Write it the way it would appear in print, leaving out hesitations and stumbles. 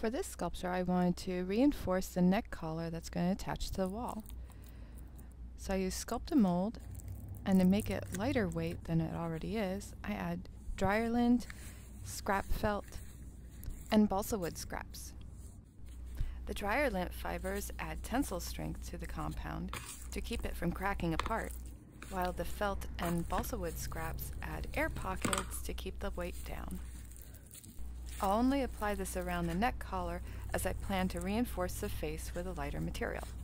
For this sculpture, I wanted to reinforce the neck collar that's going to attach to the wall. So I use Sculpt a Mold, and to make it lighter weight than it already is, I add dryer lint, scrap felt, and balsa wood scraps. The dryer lint fibers add tensile strength to the compound to keep it from cracking apart, while the felt and balsa wood scraps add air pockets to keep the weight down. I'll only apply this around the neck collar as I plan to reinforce the face with a lighter material.